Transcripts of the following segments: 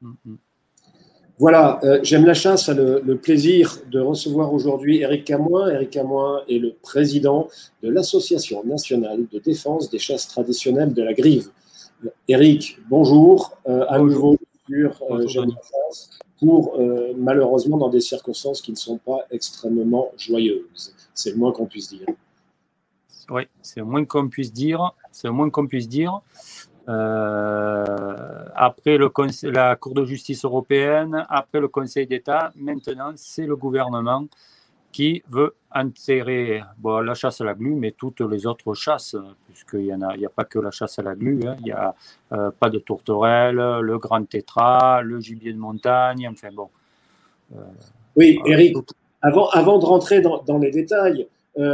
Voilà, J'aime la chasse a le plaisir de recevoir aujourd'hui Éric Camoin. Éric Camoin est le président de l'Association nationale de défense des chasses traditionnelles de la Grive. Éric, bonjour, à nouveau sur J'aime la chasse, pour malheureusement dans des circonstances qui ne sont pas extrêmement joyeuses. C'est le moins qu'on puisse dire. Oui, c'est le moins qu'on puisse dire. C'est le moins qu'on puisse dire. Après la Cour de justice européenne, après le Conseil d'État, maintenant c'est le gouvernement qui veut enterrer la chasse à la glu, mais toutes les autres chasses, puisqu'il n'y a pas que la chasse à la glu, hein, il n'y a pas de tourterelle, le grand tétras, le gibier de montagne, enfin bon. Oui, Éric, avant de rentrer dans les détails,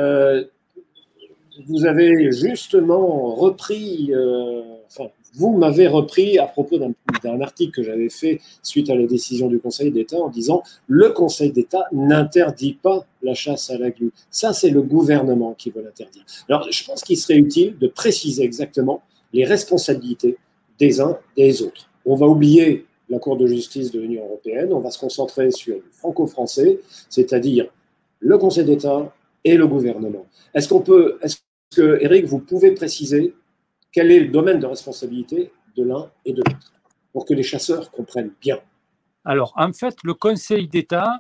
vous avez justement repris, vous m'avez repris à propos d'un article que j'avais fait suite à la décision du Conseil d'État en disant le Conseil d'État n'interdit pas la chasse à la glu. Ça, c'est le gouvernement qui veut l'interdire. Alors, je pense qu'il serait utile de préciser exactement les responsabilités des uns et des autres. On va oublier la Cour de justice de l'Union européenne, on va se concentrer sur le franco-français, c'est-à-dire le Conseil d'État et le gouvernement. Est-ce que, Éric, vous pouvez préciser quel est le domaine de responsabilité de l'un et de l'autre, pour que les chasseurs comprennent bien? Alors, en fait, le Conseil d'État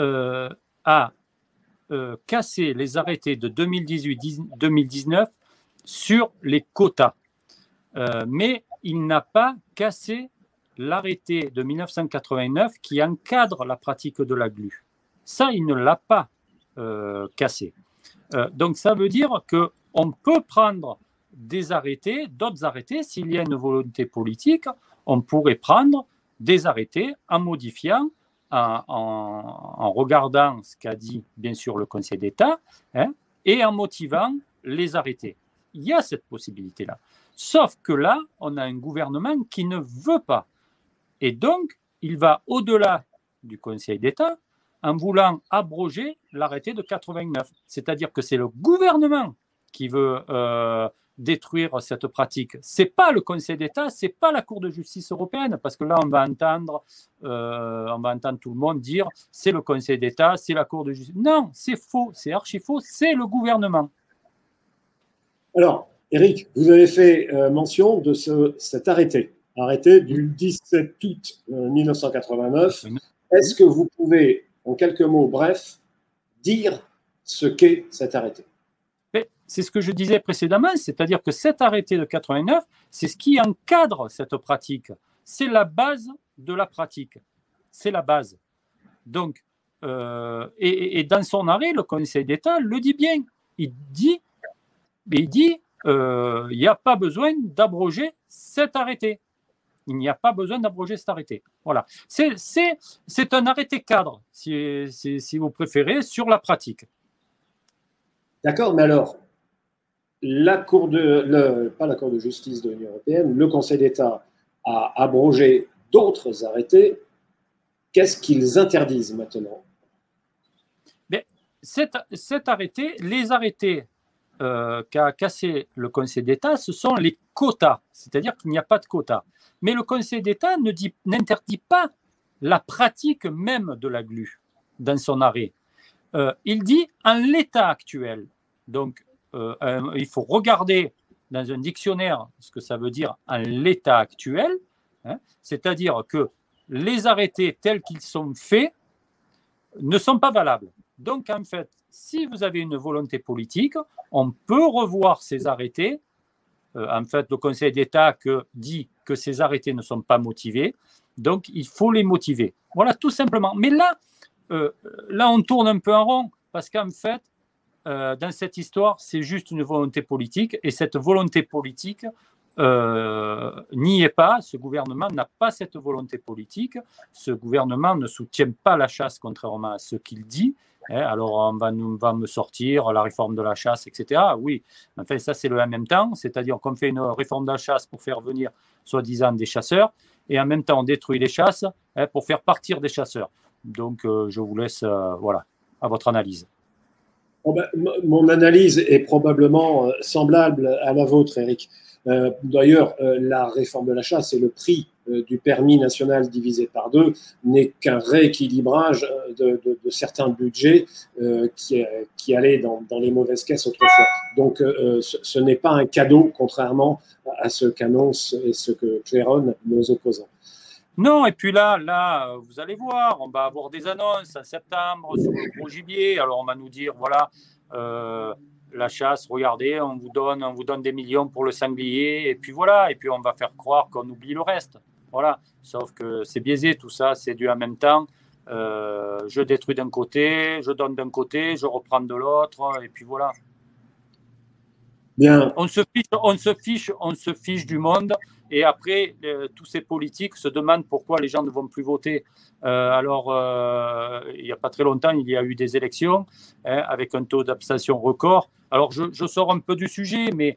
a cassé les arrêtés de 2018-2019 sur les quotas, mais il n'a pas cassé l'arrêté de 1989 qui encadre la pratique de la glu. Ça, il ne l'a pas cassé. Donc, ça veut dire qu'on peut prendre d'autres arrêtés, s'il y a une volonté politique, on pourrait prendre des arrêtés en modifiant, en regardant ce qu'a dit bien sûr le Conseil d'État, hein, et en motivant les arrêtés. Il y a cette possibilité-là. Sauf que là, on a un gouvernement qui ne veut pas. Et donc, il va au-delà du Conseil d'État en voulant abroger l'arrêté de 89. C'est-à-dire que c'est le gouvernement qui veut détruire cette pratique. Ce n'est pas le Conseil d'État, ce n'est pas la Cour de justice européenne, parce que là, on va entendre tout le monde dire c'est le Conseil d'État, c'est la Cour de justice. Non, c'est faux, c'est archi faux, c'est le gouvernement. Alors, Éric, vous avez fait mention de cet arrêté du 17 août 1989. Est-ce que vous pouvez, en quelques mots brefs, dire ce qu'est cet arrêté? C'est ce que je disais précédemment, c'est-à-dire que cet arrêté de 89, c'est ce qui encadre cette pratique. C'est la base de la pratique. C'est la base. Donc, et dans son arrêt, le Conseil d'État le dit bien. Il dit il n'y a pas besoin d'abroger cet arrêté. Il n'y a pas besoin d'abroger cet arrêté. Voilà. C'est un arrêté cadre, si vous préférez, sur la pratique. D'accord, mais alors, pas la Cour de justice de l'Union européenne, le Conseil d'État a abrogé d'autres arrêtés. Qu'est-ce qu'ils interdisent maintenant? Mais cet arrêté, les arrêtés qu'a cassé le Conseil d'État, ce sont les quotas, c'est-à-dire qu'il n'y a pas de quotas. Mais le Conseil d'État n'interdit pas la pratique même de la glu dans son arrêt. Il dit en l'état actuel. Donc, il faut regarder dans un dictionnaire ce que ça veut dire en l'état actuel, hein, c'est-à-dire que les arrêtés tels qu'ils sont faits ne sont pas valables. Donc, en fait, si vous avez une volonté politique, on peut revoir ces arrêtés. En fait, le Conseil d'État dit que ces arrêtés ne sont pas motivés, donc il faut les motiver. Voilà, tout simplement. Mais là, on tourne un peu en rond, parce qu'en fait, dans cette histoire, c'est juste une volonté politique, et cette volonté politique n'y est pas. Ce gouvernement n'a pas cette volonté politique. Ce gouvernement ne soutient pas la chasse, contrairement à ce qu'il dit. Alors, on va me sortir la réforme de la chasse, etc. Oui, enfin, ça, c'est le en même temps. C'est-à-dire qu'on fait une réforme de la chasse pour faire venir, soi-disant, des chasseurs, et en même temps, on détruit les chasses pour faire partir des chasseurs. Donc, je vous laisse voilà, à votre analyse. Mon analyse est probablement semblable à la vôtre, Éric. D'ailleurs, la réforme de la chasse et le prix du permis national divisé par deux n'est qu'un rééquilibrage de certains budgets qui allaient dans les mauvaises caisses autrefois. Donc ce n'est pas un cadeau, contrairement à ce qu'annonce et ce que claironnent nos opposants. Non, et puis là, vous allez voir, on va avoir des annonces en septembre sur le gros gibier. Alors on va nous dire, voilà, la chasse, regardez, on vous donne des millions pour le sanglier, et puis voilà, et puis on va faire croire qu'on oublie le reste. Voilà, sauf que c'est biaisé tout ça, c'est dû en même temps. Je détruis d'un côté, je donne d'un côté, je reprends de l'autre, et puis voilà. Bien. On se fiche du monde, et après, tous ces politiques se demandent pourquoi les gens ne vont plus voter. Il n'y a pas très longtemps, il y a eu des élections avec un taux d'abstention record. Alors, je sors un peu du sujet, mais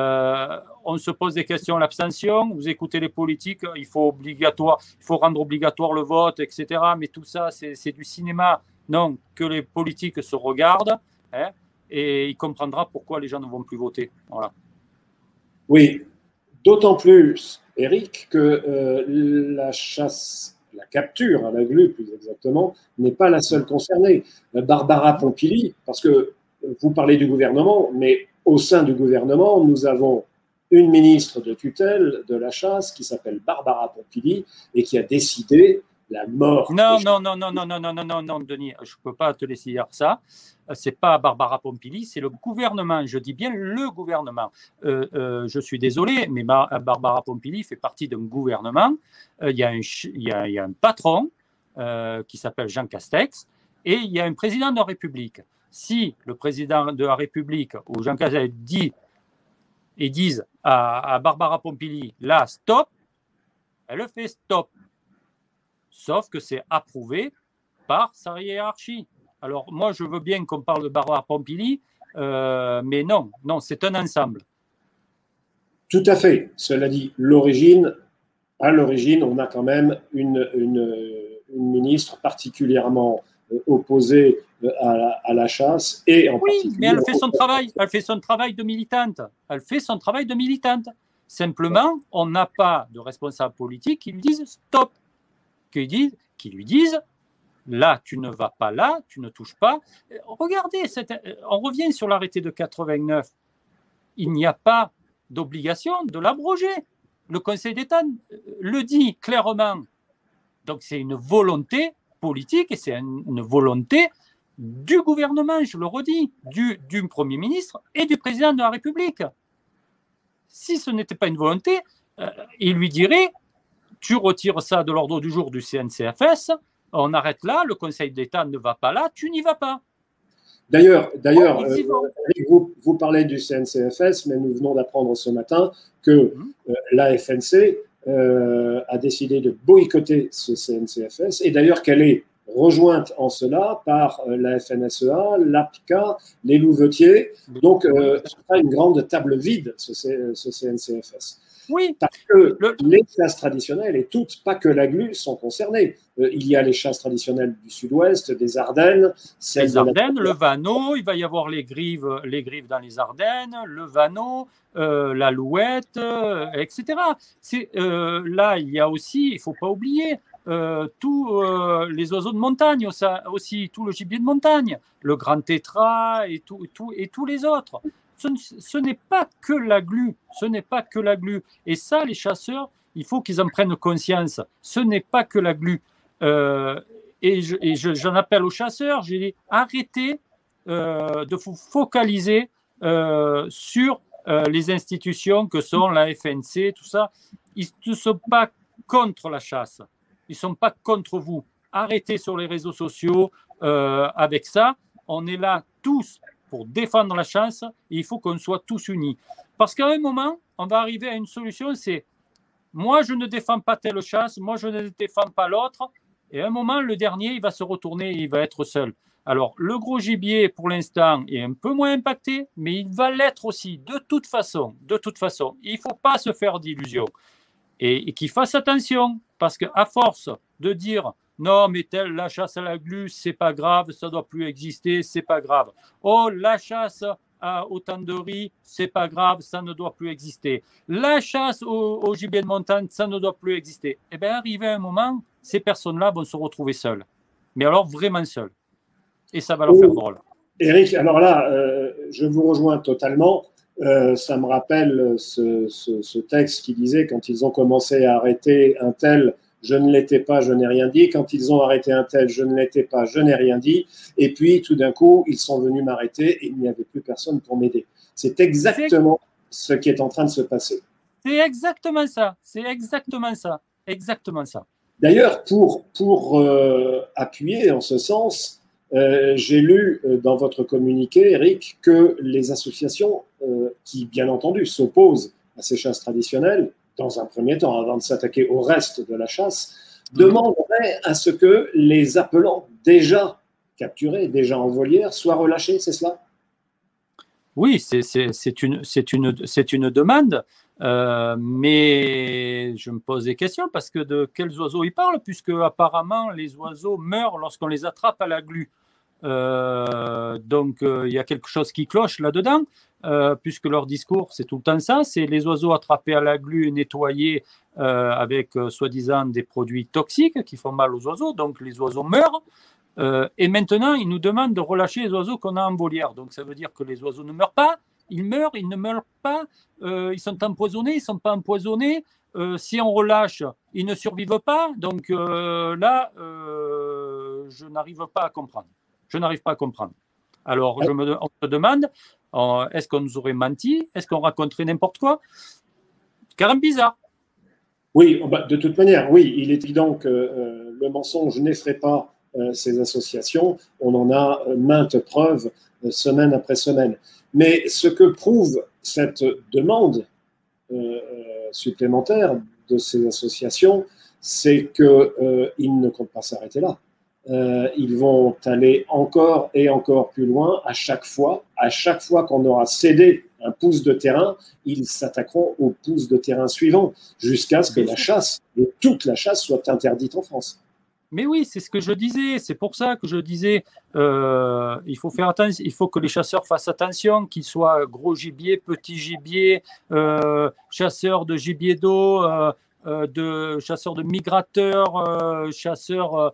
on se pose des questions. L'abstention, vous écoutez les politiques, il faut rendre obligatoire le vote, etc. Mais tout ça, c'est du cinéma. Non, que les politiques se regardent, et il comprendra pourquoi les gens ne vont plus voter. Voilà. Oui, d'autant plus, Eric, que la chasse, la capture à la glu, plus exactement, n'est pas la seule concernée. Barbara Pompili, parce que vous parlez du gouvernement, mais au sein du gouvernement, nous avons une ministre de tutelle de la chasse qui s'appelle Barbara Pompili et qui a décidé la mort. Non, Denis, je ne peux pas te laisser dire ça. Ce n'est pas Barbara Pompili, c'est le gouvernement. Je dis bien le gouvernement. Je suis désolé, mais Barbara Pompili fait partie d'un gouvernement. Il y a un patron qui s'appelle Jean Castex et il y a un président de la République. Si le président de la République ou Jean Castex disent à Barbara Pompili, là, stop, elle fait stop. Sauf que c'est approuvé par sa hiérarchie. Alors, moi, je veux bien qu'on parle de Barbara Pompili, mais non, c'est un ensemble. Tout à fait. Cela dit, à l'origine, on a quand même une ministre particulièrement opposée à la chasse et en particulier. Oui, mais elle fait son travail de militante. Simplement, on n'a pas de responsable politique qui lui disent stop. Qui lui disent là, tu ne vas pas là, tu ne touches pas. Regardez, on revient sur l'arrêté de 89. Il n'y a pas d'obligation de l'abroger. Le Conseil d'État le dit clairement. Donc, c'est une volonté politique et c'est une volonté du gouvernement, je le redis, du Premier ministre et du Président de la République. Si ce n'était pas une volonté, il lui dirait tu retires ça de l'ordre du jour du CNCFS, on arrête là, le Conseil d'État ne va pas là, tu n'y vas pas. D'ailleurs, vous parlez du CNCFS, mais nous venons d'apprendre ce matin que la FNC a décidé de boycotter ce CNCFS, et d'ailleurs qu'elle est rejointe en cela par la FNSEA, l'APCA, les louvetiers. Donc, ce sera une grande table vide, ce CNCFS. Oui. Parce que les chasses traditionnelles, et toutes, pas que la glu, sont concernées. Il y a les chasses traditionnelles du sud-ouest, des Ardennes. Les Ardennes, le Vanneau, il va y avoir les grives dans les Ardennes, le Vanneau, l'alouette, etc. Là, il y a aussi, il ne faut pas oublier, tous les oiseaux de montagne aussi, tout le gibier de montagne, le grand tétras et tous les autres. Ce n'est pas que la glu, Et ça, les chasseurs, il faut qu'ils en prennent conscience. Ce n'est pas que la glu. J'en appelle aux chasseurs, j'ai dit, arrêtez de vous focaliser sur les institutions que sont la FNC, tout ça. Ils ne sont pas contre la chasse. Ils ne sont pas contre vous. Arrêtez sur les réseaux sociaux avec ça. On est là tous pour défendre la chasse, et il faut qu'on soit tous unis. Parce qu'à un moment, on va arriver à une solution, c'est moi, je ne défends pas telle chasse, moi, je ne défends pas l'autre, et à un moment, le dernier, il va se retourner et il va être seul. Alors, le gros gibier, pour l'instant, est un peu moins impacté, mais il va l'être aussi, de toute façon. Il ne faut pas se faire d'illusions. Et qu'il fasse attention, parce qu'à force de dire non, mais la chasse à la glu, c'est pas grave, ça doit plus exister, c'est pas grave. Oh, la chasse au tandoori, c'est pas grave, ça ne doit plus exister. La chasse au gibier de montagne, ça ne doit plus exister. Eh bien, arrivé un moment, ces personnes-là vont se retrouver seules. Mais alors vraiment seules. Et ça va leur faire drôle. Éric, alors là, je vous rejoins totalement. Ça me rappelle ce texte qui disait quand ils ont commencé à arrêter un tel, je ne l'étais pas, je n'ai rien dit. Quand ils ont arrêté un tel, je ne l'étais pas, je n'ai rien dit. Et puis, tout d'un coup, ils sont venus m'arrêter et il n'y avait plus personne pour m'aider. C'est exactement ce qui est en train de se passer. C'est exactement ça. C'est exactement ça. Exactement ça. D'ailleurs, pour appuyer en ce sens, j'ai lu dans votre communiqué, Eric, que les associations qui, bien entendu, s'opposent à ces chasses traditionnelles, dans un premier temps, avant de s'attaquer au reste de la chasse, demanderaient à ce que les appelants déjà capturés, déjà en volière, soient relâchés, c'est cela? Oui, c'est une demande, mais je me pose des questions parce que de quels oiseaux ils parlent, puisque apparemment les oiseaux meurent lorsqu'on les attrape à la glu. Donc il y a quelque chose qui cloche là-dedans, puisque leur discours c'est tout le temps ça, c'est les oiseaux attrapés à la glu, nettoyés avec soi-disant des produits toxiques qui font mal aux oiseaux, donc les oiseaux meurent. Et maintenant, ils nous demandent de relâcher les oiseaux qu'on a en volière. Donc, ça veut dire que les oiseaux ne meurent pas, ils meurent, ils ne meurent pas, ils sont empoisonnés, ils ne sont pas empoisonnés. Si on relâche, ils ne survivent pas. Donc là, je n'arrive pas à comprendre. Je n'arrive pas à comprendre. Alors, on se demande, est-ce qu'on nous aurait menti? Est-ce qu'on raconterait n'importe quoi? Quand même bizarre. Oui, de toute manière, oui, il est évident que le mensonge n'effraie pas ces associations. On en a maintes preuves semaine après semaine. Mais ce que prouve cette demande supplémentaire de ces associations, c'est qu'ils ne comptent pas s'arrêter là. Ils vont aller encore et encore plus loin à chaque fois qu'on aura cédé un pouce de terrain, ils s'attaqueront au pouce de terrain suivant jusqu'à ce que la chasse, et toute la chasse, soit interdite en France. Mais oui, c'est ce que je disais. C'est pour ça que je disais, il faut faire attention. Il faut que les chasseurs fassent attention, qu'ils soient gros gibier, petit gibier, chasseurs de gibier d'eau, de chasseurs de migrateurs, chasseurs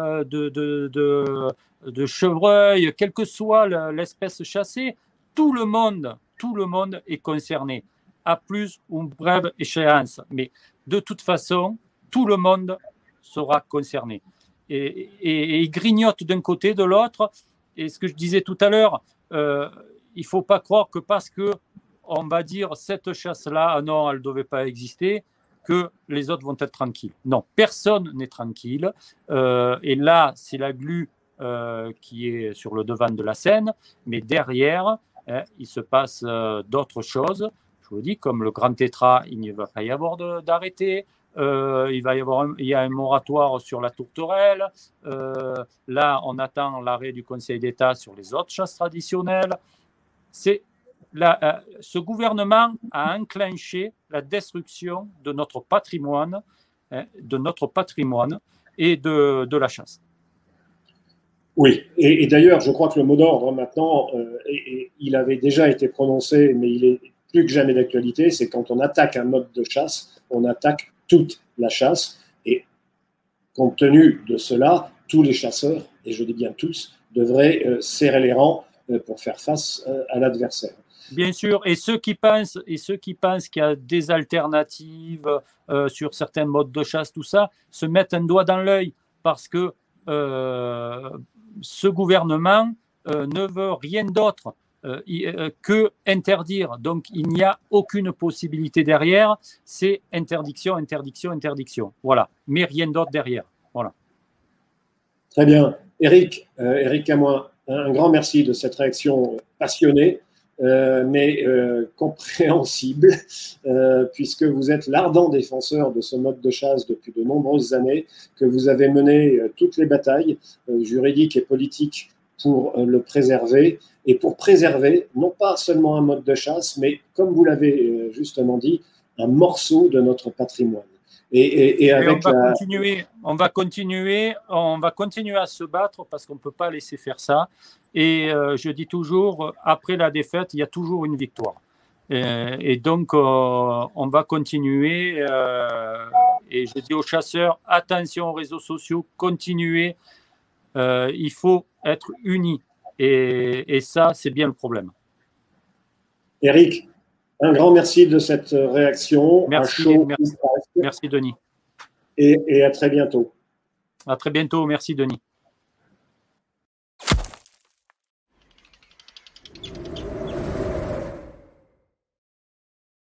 de chevreuils, quelle que soit l'espèce chassée, tout le monde est concerné, à plus ou brève échéance. Mais de toute façon, tout le monde sera concerné. Et ils grignotent d'un côté, de l'autre. Et ce que je disais tout à l'heure, il ne faut pas croire que parce qu'on va dire cette chasse-là, ah non, elle ne devait pas exister, que les autres vont être tranquilles. Non, personne n'est tranquille. Et là, c'est la glu qui est sur le devant de la scène, mais derrière, il se passe d'autres choses. Je vous dis, comme le grand tétra, il ne va pas y avoir d'arrêté. Il y a un moratoire sur la tourterelle. Là, on attend l'arrêt du Conseil d'État sur les autres chasses traditionnelles. Ce gouvernement a enclenché la destruction de notre patrimoine et de la chasse. Oui, et d'ailleurs, je crois que le mot d'ordre maintenant, il avait déjà été prononcé, mais il est plus que jamais d'actualité, c'est quand on attaque un mode de chasse, on attaque toute la chasse. Et compte tenu de cela, tous les chasseurs, et je dis bien tous, devraient serrer les rangs pour faire face à l'adversaire. Bien sûr, et ceux qui pensent qu'il y a des alternatives sur certains modes de chasse, tout ça, se mettent un doigt dans l'œil parce que ce gouvernement ne veut rien d'autre que interdire. Donc, il n'y a aucune possibilité derrière. C'est interdiction, interdiction, interdiction. Voilà. Mais rien d'autre derrière. Voilà. Très bien. Éric Camoin, un grand merci de cette réaction passionnée, mais compréhensible, puisque vous êtes l'ardent défenseur de ce mode de chasse depuis de nombreuses années, que vous avez mené toutes les batailles juridiques et politiques pour le préserver, et pour préserver non pas seulement un mode de chasse, mais comme vous l'avez justement dit, un morceau de notre patrimoine. Et avec on va continuer à se battre parce qu'on ne peut pas laisser faire ça. Et je dis toujours, après la défaite, il y a toujours une victoire. Et donc, on va continuer. Et je dis aux chasseurs, attention aux réseaux sociaux, continuez. Il faut être unis. Et ça, c'est bien le problème. Eric, un grand merci de cette réaction. Merci Denis. Et à très bientôt. À très bientôt. Merci Denis.